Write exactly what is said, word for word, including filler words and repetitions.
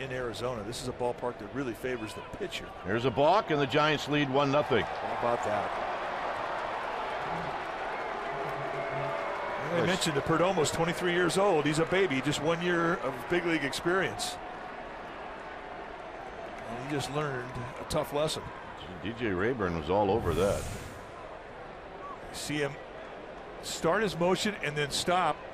in Arizona. This is a ballpark that really favors the pitcher. Here's a balk, and the Giants lead one nothing. How about that? I mentioned that Perdomo's twenty-three years old. He's a baby, just one year of big league experience. And he just learned a tough lesson. D J Rayburn was all over that. See him start his motion and then stop